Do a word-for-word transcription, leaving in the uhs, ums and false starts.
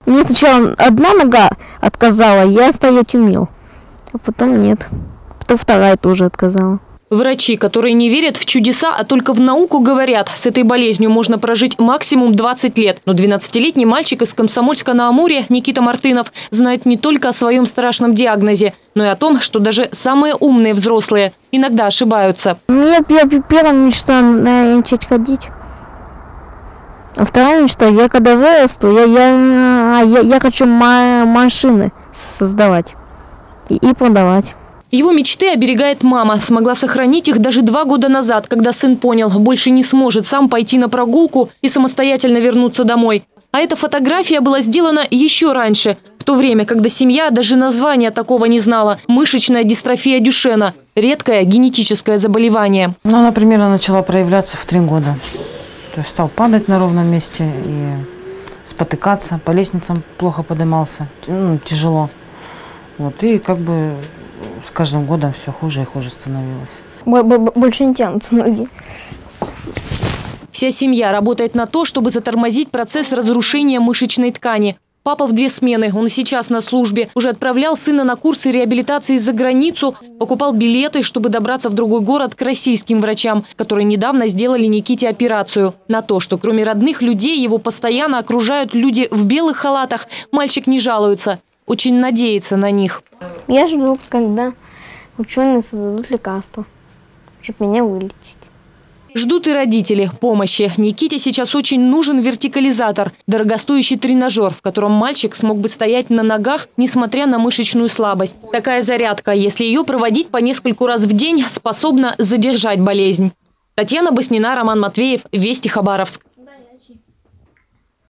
Мне сначала одна нога отказала, я стоять умел, а потом нет. Потом вторая тоже отказала. Врачи, которые не верят в чудеса, а только в науку, говорят, с этой болезнью можно прожить максимум двадцать лет. Но двенадцатилетний мальчик из Комсомольска-на-Амуре Никита Мартынов знает не только о своем страшном диагнозе, но и о том, что даже самые умные взрослые иногда ошибаются. Я, я первая мечта начать ходить. А вторая мечта, я когда вырасту, я, я, я, я хочу машины создавать и, и продавать. Его мечты оберегает мама. Смогла сохранить их даже два года назад, когда сын понял, больше не сможет сам пойти на прогулку и самостоятельно вернуться домой. А эта фотография была сделана еще раньше, в то время, когда семья даже названия такого не знала. Мышечная дистрофия Дюшена – редкое генетическое заболевание. Ну, она примерно начала проявляться в три года. То есть стал падать на ровном месте и спотыкаться, по лестницам плохо поднимался, ну, тяжело. Вот, и как бы с каждым годом все хуже и хуже становилось. Больше не тянутся ноги. Вся семья работает на то, чтобы затормозить процесс разрушения мышечной ткани. Папа в две смены, он сейчас на службе. Уже отправлял сына на курсы реабилитации за границу, покупал билеты, чтобы добраться в другой город к российским врачам, которые недавно сделали Никите операцию. На то, что кроме родных людей его постоянно окружают люди в белых халатах, мальчик не жалуется. Очень надеется на них. Я жду, когда ученые создадут лекарство, чтобы меня вылечить. Ждут и родители помощи. Никите сейчас очень нужен вертикализатор – дорогостоящий тренажер, в котором мальчик смог бы стоять на ногах, несмотря на мышечную слабость. Такая зарядка, если ее проводить по нескольку раз в день, способна задержать болезнь. Татьяна Баснина, Роман Матвеев, Вести Хабаровск.